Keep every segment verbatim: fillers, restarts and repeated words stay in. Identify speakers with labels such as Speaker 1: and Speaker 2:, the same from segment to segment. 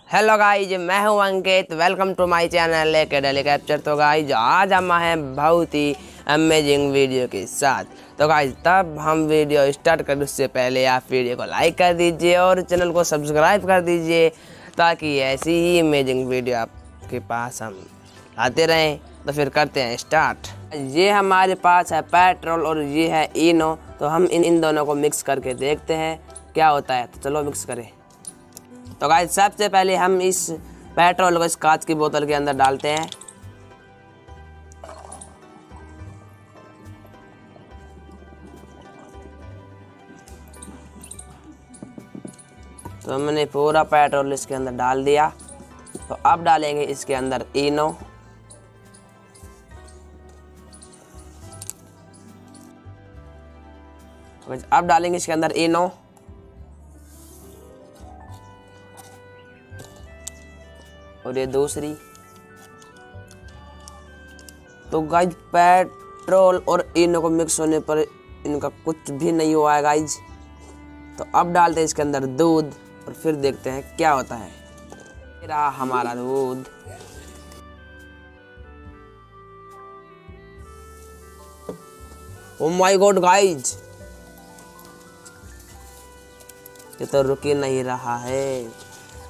Speaker 1: Hello guys, मैं हूं Ankit. Welcome to my channel लेके डेली कैप्चर। तो गाइज आज हम हैं बहुत ही अमेजिंग वीडियो के साथ। तो गाइज तब हम वीडियो स्टार्ट करें उससे पहले आप वीडियो को लाइक कर दीजिए और चैनल को सब्सक्राइब कर दीजिए ताकि ऐसी ही अमेजिंग वीडियो आपके पास हम लाते रहें। तो फिर करते हैं स्टार्ट। ये हमारे पास है पेट्रोल और ये है इनो। तो हम इन इन दोनों को मिक्स करके देखते हैं क्या होता है। तो चलो मिक्स करें। तो गाइस सबसे पहले हम इस पेट्रोल को इस कांच की बोतल के अंदर डालते हैं। तो हमने पूरा पेट्रोल इसके अंदर डाल दिया। तो अब डालेंगे इसके अंदर इनो। अब डालेंगे इसके अंदर इनो और ये दूसरी। तो गाइज पेट्रोल और इनो को मिक्स होने पर इनका कुछ भी नहीं हुआ है गाइज। तो अब डालते हैं इसके अंदर दूध और फिर देखते हैं क्या होता है। ये रहा हमारा दूध। ओ माय गॉड गाइज, ये तो रुक ही नहीं रहा है।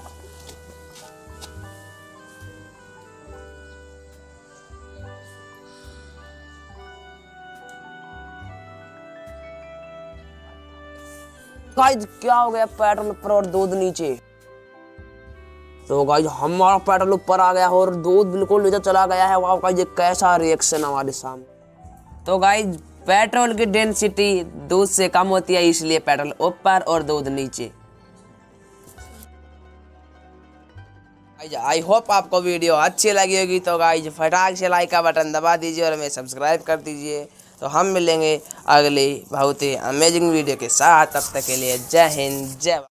Speaker 1: गाइज क्या हो गया, पेट्रोल ऊपर और दूध नीचे। तो गाइज हमारा पेट्रोल ऊपर आ गया और दूध बिल्कुल नीचे चला गया है। वाह गाइज, ये कैसा रिएक्शन हमारे सामने। तो गाइज पेट्रोल की डेंसिटी दूध से कम होती है, इसलिए पेट्रोल ऊपर और दूध नीचे। गाइज आई होप आपको वीडियो अच्छी लगी होगी। तो गाइज फटाक से लाइक का बटन दबा दीजिए और हमें सब्सक्राइब कर दीजिए। तो हम मिलेंगे अगली बहुत ही अमेजिंग वीडियो के साथ। तब तक के लिए जय हिंद, जय।